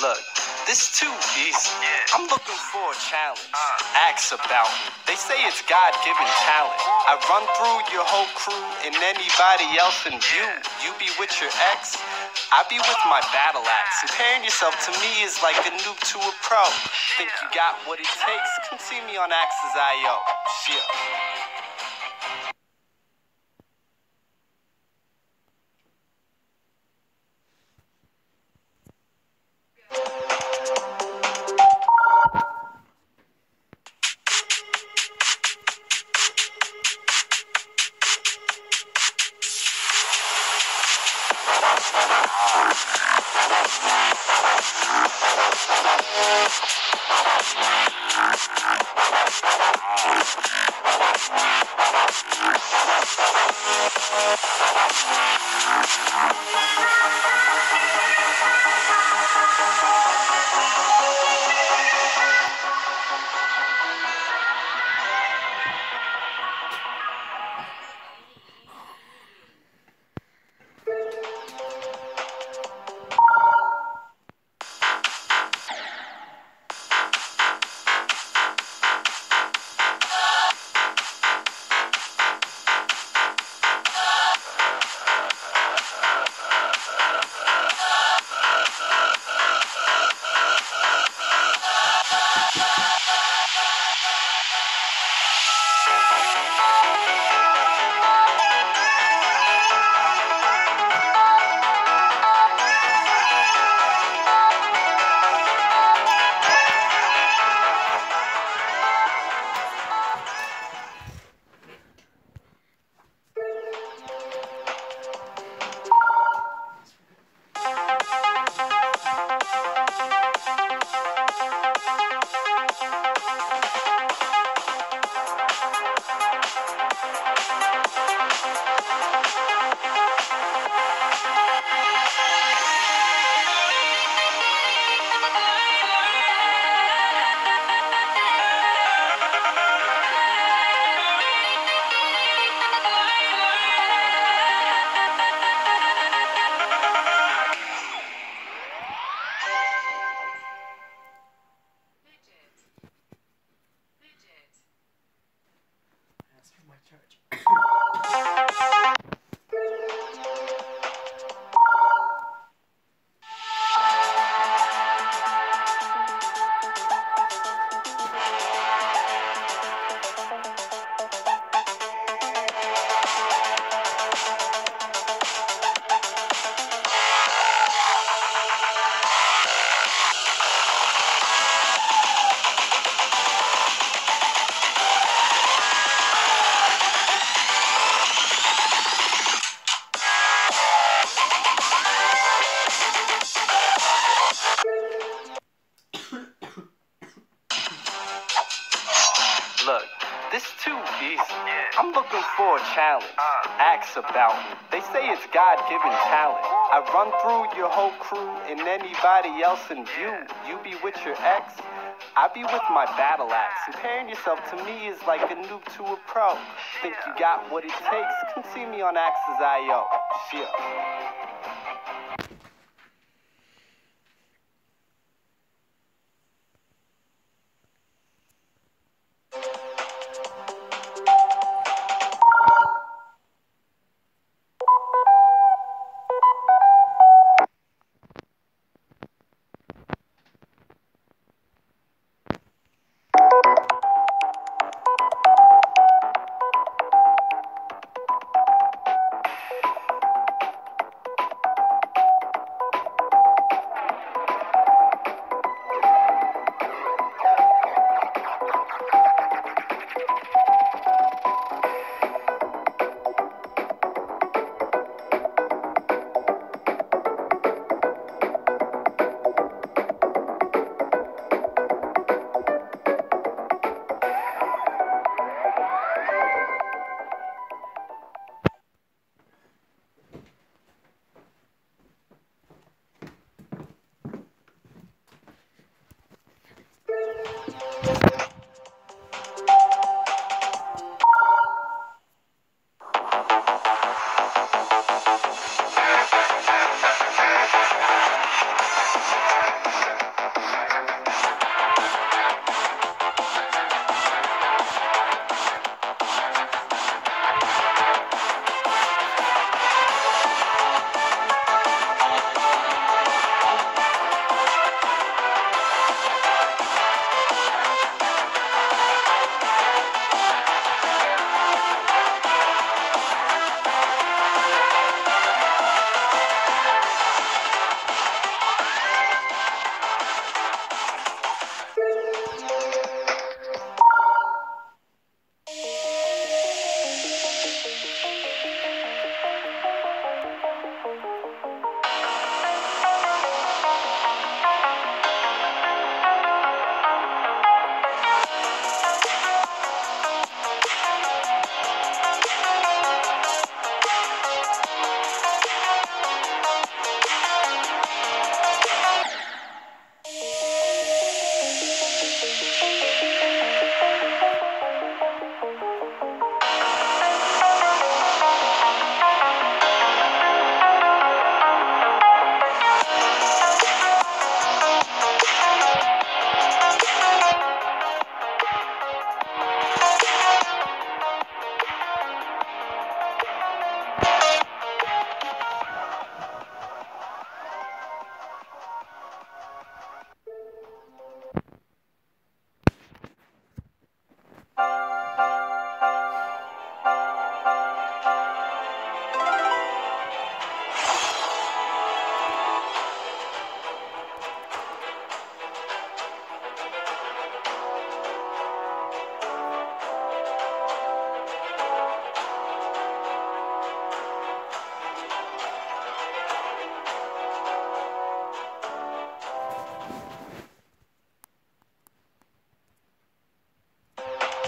Look, this too easy. I'm looking for a challenge. Ask about me. They say it's God-given talent. I run through your whole crew and anybody else in view. You be with your ex, I be with my battle axe. Comparing yourself to me is like a noob to a pro. Think you got what it takes? Come see me on Axes.io. Shit. Look, this too easy. I'm looking for a challenge. Ask about me. They say it's God-given talent. I run through your whole crew and anybody else in view. You be with your ex, I be with my battle axe. Comparing yourself to me is like a noob to a pro. Think you got what it takes? Come see me on Axes.io. Shit.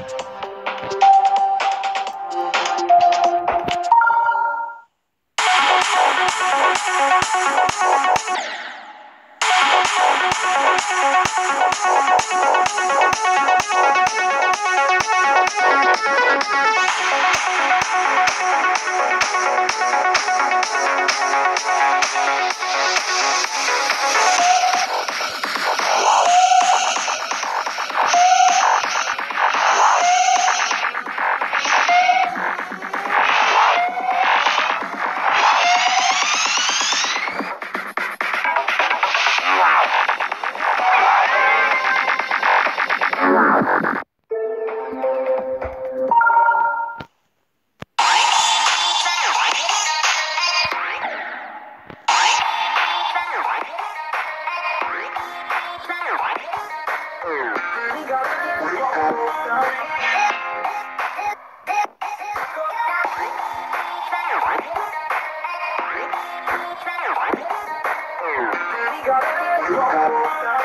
We got it.